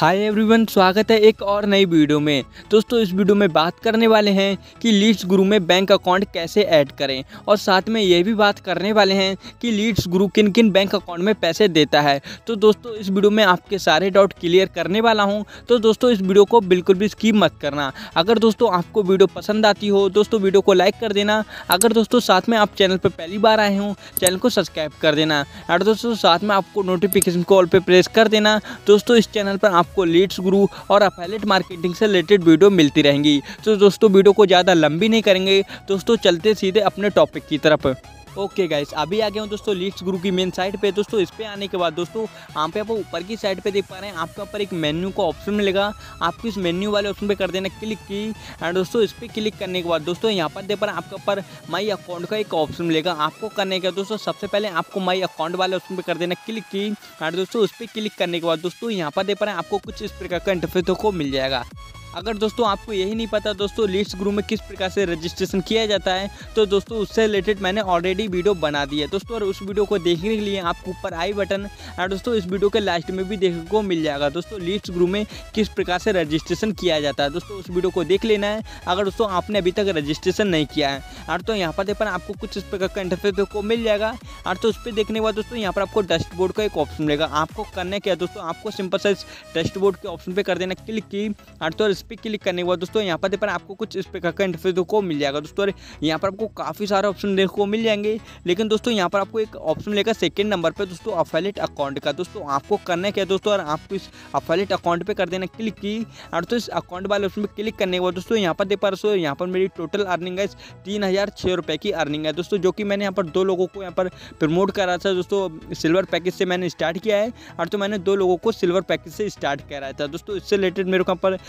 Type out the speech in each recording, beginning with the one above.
Hi everyone, स्वागत है एक और नई वीडियो में। दोस्तों इस वीडियो में बात करने वाले हैं कि लीड्स गुरु में बैंक अकाउंट कैसे ऐड करें और साथ में ये भी बात करने वाले हैं कि लीड्स गुरु किन किन बैंक अकाउंट में पैसे देता है। तो दोस्तों इस वीडियो में आपके सारे डाउट क्लियर करने वाला हूं। तो दोस्तों इस वीडियो को बिल्कुल भी स्किप मत करना। अगर दोस्तों आपको वीडियो पसंद आती हो दोस्तों वीडियो को लाइक कर देना। अगर दोस्तों साथ में आप चैनल पर पहली बार आए हों चैनल को सब्सक्राइब कर देना और दोस्तों साथ में आपको नोटिफिकेशन को ऑल पे प्रेस कर देना। दोस्तों इस चैनल पर आपको लीड्स गुरु और अफिलिएट मार्केटिंग से रिलेटेड वीडियो मिलती रहेंगी। तो दोस्तों वीडियो को ज़्यादा लंबी नहीं करेंगे, दोस्तों चलते सीधे अपने टॉपिक की तरफ। ओके गाइस, अभी आ गया हूँ दोस्तों लीड्स गुरु की मेन साइट पे। दोस्तों इस पे आने के बाद दोस्तों यहाँ पे आप ऊपर की साइड पे देख पा रहे हैं आपके ऊपर एक मेन्यू का ऑप्शन मिलेगा। आपको इस मेन्यू वाले ऑप्शन पे कर देना क्लिक की एंड दोस्तों इस पे क्लिक करने के बाद दोस्तों यहाँ पर देख पा रहे हैं आपके ऊपर माई अकाउंट का एक ऑप्शन मिलेगा। आपको करने का दोस्तों सबसे पहले आपको माई अकाउंट वाले ऑप्शन पे कर देना क्लिक की एंड दोस्तों उस पर क्लिक करने के बाद दोस्तों यहाँ पर देख पा रहे हैं आपको कुछ इस प्रकार का इंटरफेस को मिल जाएगा। अगर दोस्तों आपको यही नहीं पता दोस्तों लीड्स गुरु में किस प्रकार से रजिस्ट्रेशन किया जाता है तो दोस्तों उससे रिलेटेड मैंने ऑलरेडी वीडियो बना दी है दोस्तों। और उस वीडियो को देखने के लिए आपको ऊपर आई बटन और दोस्तों इस वीडियो के लास्ट में भी देखने को मिल जाएगा दोस्तों लीड्स गुरु में किस प्रकार से रजिस्ट्रेशन किया जाता है। दोस्तों उस वीडियो को देख लेना है अगर दोस्तों आपने अभी तक रजिस्ट्रेशन नहीं किया है। और तो यहाँ पर देखकर आपको कुछ इस प्रकार का इंटरफेस को मिल जाएगा। और तो उस पर देखने के बाद दोस्तों यहाँ पर आपको डैशबोर्ड का एक ऑप्शन मिलेगा। आपको करना क्या दोस्तों, आपको सिंपल सा डैशबोर्ड के ऑप्शन पे कर देना क्लिक की और तो इस पर क्लिक करने के बाद दोस्तों यहाँ पर आपको कुछ इस प्रकार का इंटरफेस को मिल जाएगा दोस्तों। और यहाँ पर आपको काफ़ी सारे ऑप्शन देखने को मिल जाएंगे, लेकिन दोस्तों यहाँ पर आपको एक ऑप्शन मिलेगा सेकंड नंबर पे दोस्तों अफिलिएट अकाउंट का। दोस्तों आपको करना क्या दोस्तों, और आपको इस अफिलिएट अकाउंट पे कर देना क्लिक की और तो इस अकाउंट वाले ऑप्शन पे क्लिक करने के बाद दोस्तों यहाँ पर देख पा रहे हो यहाँ पर मेरी टोटल अर्निंग है 3006 रुपये की अर्निंग है दोस्तों, जो कि मैंने यहाँ पर 2 लोगों को यहाँ पर प्रमोट करा था दोस्तों। सिल्वर पैकेज से मैंने स्टार्ट किया है और तो मैंने 2 लोगों को सिल्वर पैकेज से स्टार्ट कराया था दोस्तों। इससे रिलेटेड मेरे को यहाँ पर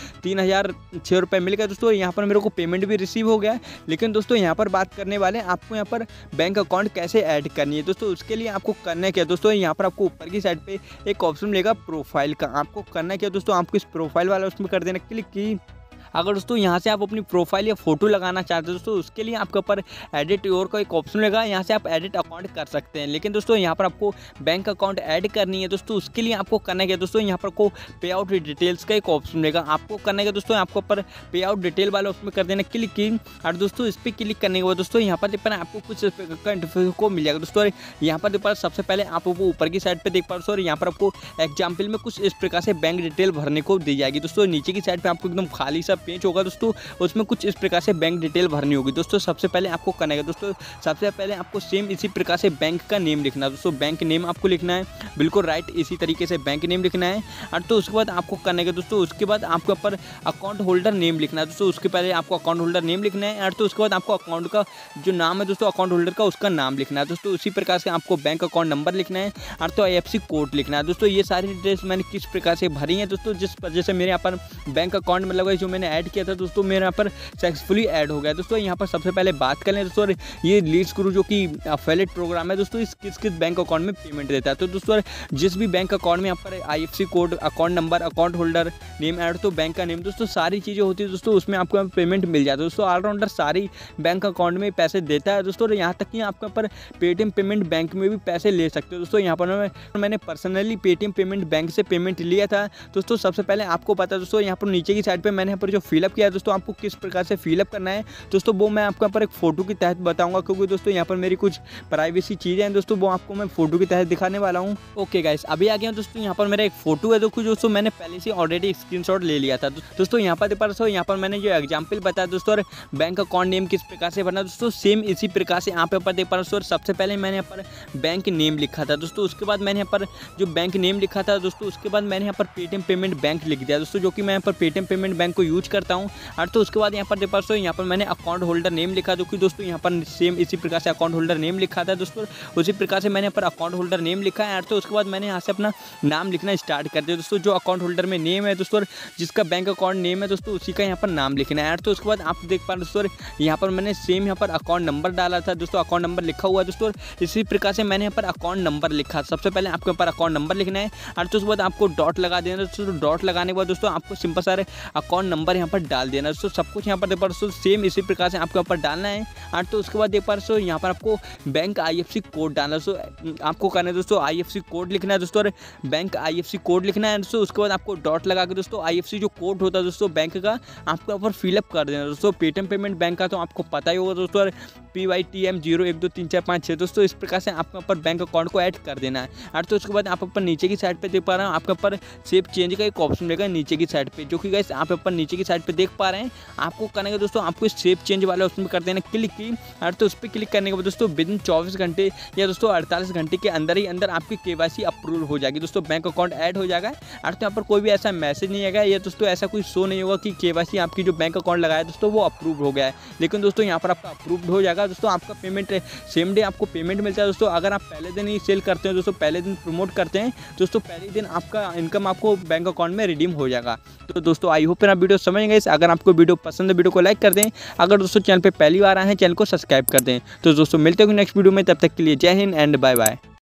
3006 रुपये मिल गया दोस्तों। यहाँ पर मेरे को पेमेंट भी रिसीव हो गया। लेकिन दोस्तों यहाँ पर बात करने वाले आपको यहाँ पर बैंक अकाउंट कैसे ऐड करनी है दोस्तों। उसके लिए आपको करना क्या दोस्तों, यहाँ पर आपको ऊपर की साइड पे एक ऑप्शन मिलेगा प्रोफाइल का। आपको करना क्या दोस्तों, आपको इस प्रोफाइल वाला उसमें कर देना क्लिक की। अगर दोस्तों यहाँ से आप अपनी प्रोफाइल या फोटो लगाना चाहते हो दोस्तों उसके लिए आपके ऊपर एडिट योर का एक ऑप्शन रहेगा। यहाँ से आप एडिट अकाउंट कर सकते हैं। लेकिन दोस्तों यहाँ पर आपको बैंक अकाउंट ऐड करनी है दोस्तों, उसके लिए आपको करना क्या दोस्तों, यहाँ पर आपको पे आउट डिटेल्स का एक ऑप्शन मिलेगा। आपको करना क्या दोस्तों, आपके ऊपर पे आउट डिटेल वाले ऑप्शन कर देना क्लिक की और दोस्तों इस पर क्लिक करने के बाद दोस्तों यहाँ पर देख पा आपको कुछ इंटरफेस को मिल जाएगा दोस्तों। यहाँ पर देख पा सबसे पहले आप ऊपर की साइड पर देख पा रहे हो और यहाँ पर आपको एग्जाम्पल में कुछ इस प्रकार से बैंक डिटेल भरने को दी जाएगी दोस्तों। नीचे की साइड पर आपको एकदम खाली सा पेज होगा दोस्तों, उसमें कुछ इस प्रकार से बैंक डिटेल भरनी होगी दोस्तों। सबसे पहले आपको करना है दोस्तों, सबसे पहले आपको सेम इसी प्रकार से बैंक का नेम लिखना है दोस्तों। बैंक नेम आपको लिखना है बिल्कुल राइट इसी तरीके से बैंक नेम लिखना है। और तो उसके बाद आपको करना है दोस्तों, उसके बाद आपके ऊपर अकाउंट होल्डर नेम लिखना है दोस्तों। उसके पहले आपको अकाउंट होल्डर नेम लिखना है और तो उसके बाद आपको अकाउंट का जो नाम है दोस्तों अकाउंट होल्डर का उसका नाम लिखना है दोस्तों। उसी प्रकार से आपको बैंक अकाउंट नंबर लिखना है और तो IFSC कोड लिखना है दोस्तों। ये सारी डिटेल्स मैंने किस प्रकार से भरी है दोस्तों, जिस वजह से मेरे यहाँ पर बैंक अकाउंट मतलब जो मैंने ऐड किया था दोस्तों मेरे यहाँ पर सक्सेसफुली ऐड हो गया दोस्तों। यहाँ पर सबसे पहले बात कर लें दोस्तों, ये लीड्स गुरु जो कि अफिलिएट प्रोग्राम है दोस्तों, इस किस किस बैंक अकाउंट में पेमेंट देता है। तो दोस्तों जिस भी बैंक अकाउंट में यहाँ पर IFSC code account number account holder name add तो बैंक का नेम दोस्तों सारी चीज़ें होती है दोस्तों, उसमें आपको यहाँ पेमेंट मिल जाता है दोस्तों। ऑलराउंडर सारी बैंक अकाउंट में पैसे देता है दोस्तों। और यहाँ तक कि आपके ऊपर पेटीएम पेमेंट बैंक में भी पैसे ले सकते हो दोस्तों। यहाँ पर मैंने पर्सनली पेटीएम पेमेंट बैंक से पेमेंट लिया था दोस्तों। सबसे पहले आपको पता है दोस्तों यहाँ पर नीचे की साइड पर मैंने यहाँ पर जो फिलअप किया है दोस्तों, आपको किस प्रकार से फिलअप करना है दोस्तों वो मैं आपको यहाँ पर एक फोटो के तहत बताऊंगा, क्योंकि दोस्तों यहाँ पर मेरी कुछ प्राइवेसी चीज़ें हैं दोस्तों, वो आपको मैं फोटो के तहत दिखाने वाला हूँ। ओके गाइस, अभी आ गया दोस्तों, यहाँ पर मेरा एक फोटो है दोस्तों मैंने पहले से ऑलरेडी स्क्रीनशॉट ले लिया था दोस्तों। यहाँ पर यहाँ पर मैंने जो एग्जाम्पल बताया दोस्तों, और बैंक अकाउंट नेम किस प्रकार से भरना दोस्तों सेम इसी प्रकार से यहाँ पर देख पा रहे हो। सबसे पहले मैंने यहाँ पर बैंक नेम लिखा था दोस्तों, उसके बाद मैंने यहाँ पर जो बैंक नेम लिखा था दोस्तों उसके बाद मैंने यहाँ पर पेटीएम पेमेंट बैंक लिख दिया दोस्तों, जो कि मैं यहाँ पर पेटीएम पेमेंट बैंक को यूज करता हूँ। और तो उसके बाद यहाँ पर देख पा रहे हो यहाँ पर मैंने अकाउंट होल्डर नेम लिखा जो कि दोस्तों यहाँ पर सेम इसी प्रकार से अकाउंट होल्डर नेम लिखा था दोस्तों। उसी प्रकार से मैंने यहाँ पर अकाउंट होल्डर नेम लिखा है। तो उसके बाद मैंने यहाँ से अपना नाम लिखना स्टार्ट कर दिया दोस्तों। जो अकाउंट होल्डर में नेम है दोस्तों, जिसका बैंक अकाउंट नेम है दोस्तों उसी का यहाँ पर नाम लिखना है। तो उसके बाद आप देख पा रहे दोस्तों यहाँ पर मैंने सेम यहाँ पर अकाउंट नंबर डाला था दोस्तों, अकाउंट नंबर लिखा हुआ है दोस्तों। इसी प्रकार से मैंने यहाँ पर अकाउंट नंबर लिखा। सबसे पहले आपके ऊपर अकाउंट नंबर लिखना है और तो उसके बाद आपको डॉट लगा देना दोस्तों। डॉट लगाने के बाद दोस्तों आपको सिंपल सारे अकाउंट नंबर यहाँ पर डाल देना दोस्तों। सब कुछ यहाँ पर देख पा रहे दोस्तों सेम इसी प्रकार से आपके ऊपर डालना है। और तो उसके बाद देख पा रहे दोस्तों यहाँ पर आपको बैंक IFSC कोड डालना है दोस्तों। आपको करना है दोस्तों IFSC कोड लिखना है दोस्तों और बैंक IFSC कोड लिखना है दोस्तों। उसके बाद आपको डॉट लगा के दोस्तों IFSC जो कोड होता है दोस्तों बैंक का आपको ऊपर फिलअप कर देना दोस्तों। पेटीएम पेमेंट बैंक का तो आपको पता ही होगा दोस्तों, PYTM 0123456 दोस्तों। इस प्रकार से आपके ऊपर बैंक अकाउंट को ऐड कर देना है। और तो उसके बाद आप ऊपर नीचे की साइड पे देख पा रहे हैं आपके ऊपर सेव चेंज का एक ऑप्शन मिलेगा नीचे की साइड पे, जो कि गाइस आप ऊपर नीचे की साइड पे देख पा रहे हैं। आपको करने का दोस्तों आपको सेव चेंज वाले ऑप्शन पे कर देना क्लिक की। और तो उस पर क्लिक करने के बाद दोस्तों विदिन 24 घंटे या दोस्तों 48 घंटे के अंदर ही अंदर आपकी KYC अप्रूव हो जाएगी दोस्तों, बैंक अकाउंट ऐड हो जाएगा। और तो यहाँ पर कोई भी ऐसा मैसेज नहीं आएगा या दोस्तों ऐसा कोई शो नहीं होगा कि KYC आपकी जो बैंक अकाउंट लगाया दोस्तों वो अप्रूव हो गया है। लेकिन दोस्तों यहाँ पर आपका अप्रूव्ड हो जाएगा दोस्तों। आपका पेमेंट सेम डे आपको पेमेंट मिलता है दोस्तों। अगर आप पहले दिन ही सेल करते हैं दोस्तों, पहले दिन प्रमोट करते हैं दोस्तों, पहले दिन आपका इनकम आपको बैंक अकाउंट में रिडीम हो जाएगा। तो दोस्तों आई होप आप वीडियो समझ गए। अगर आपको वीडियो पसंद है वीडियो को लाइक कर दें। अगर दोस्तों चैनल पे पहली बार आए हैं चैनल को सब्सक्राइब कर दें। तो दोस्तों मिलते हैं नेक्स्ट वीडियो में, तब तक के लिए जय हिंद एंड बाय बाय।